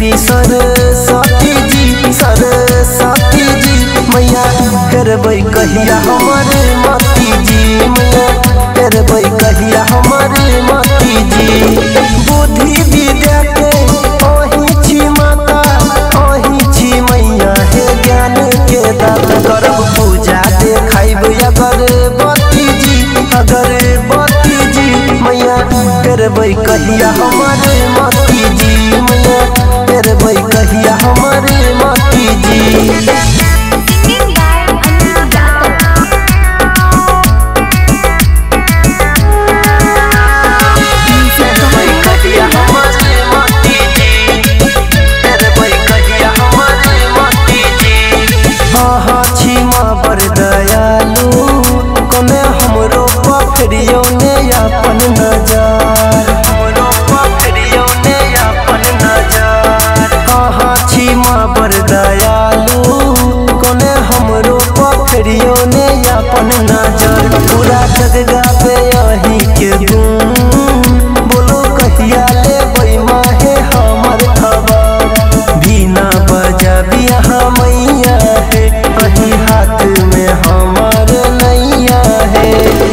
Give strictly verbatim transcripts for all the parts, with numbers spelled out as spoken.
देवी सरस्वती जी सरस्वती जी मैया करबै कहिया हमारे मती जी मैया करबै कहिया हमारे मती जी। बुद्धि विद्या के अही छी माता अही छी मैया हे ज्ञान के दाता करब पूजा देखाइब अगरबत्ती जी अगरबत्ती जी मैया करबै कहिया हमारे मती जी मैया करबै कहिया हमारे मती जी। पखरियों ने अपन नजार हमरो पखरियों ने अपन नजार कहाँ छी माँ बर दयालु कोने हमरो पखरियों ने अपन नजार पूरा जग गावे यही के गुण बोलो कहिया लेबै माहे हमर खबर बिना बजाबी यहाँ मैया है अही हाथ में हमार नैया है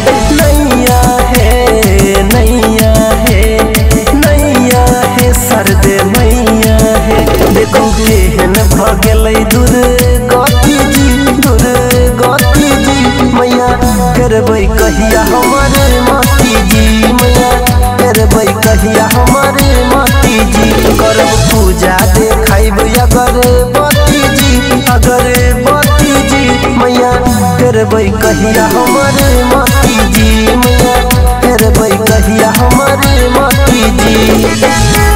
केहन भगलै दुर्गति जी दुर्गति जी मैया करबै कहिया हमारे मती जी मैया करबै कहिया हमारे मती जी। करब पूजा देखाइब अगरबत्ती जी अगरबत्ती जी मैया करबै कहिया हमारे मती जी मैया करबै कहिया हमारे मती जी।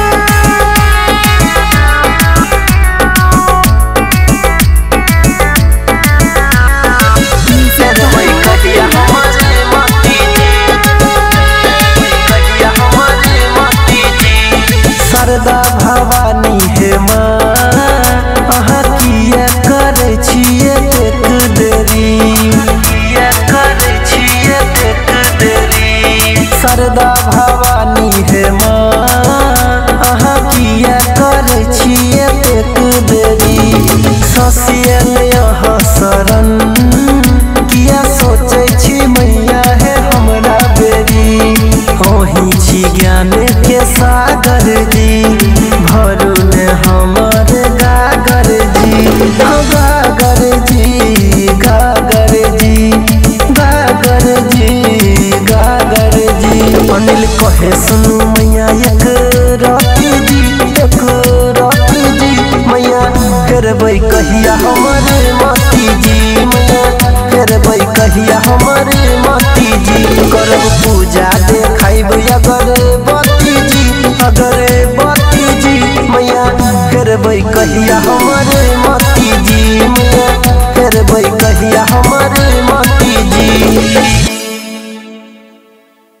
शारदा भवानी हे माँ अहाँ किया करे छिए एतेक देरी किया करे छिए एतेक देरी शारदा भवानी हे माँ अहाँ किया करे छिए एतेक देरी ससियल यहाँ शरण किया सोचै छी मैया हे हमरा बेरी अहीं छी ज्ञान के सागर जी भरू ने हमर गागर जी गागर जी गागर जी गागर जी गागर जी अनिल कहे सुनु मैया एक राती जी एक राती जी मैया करबै कहिया हमारे मती जी मैया करबै कहिया हमारे मती जी। करब पूजा देखाइब अगरबत्ती जी अगरबत्ती जी मैया करबै कहिया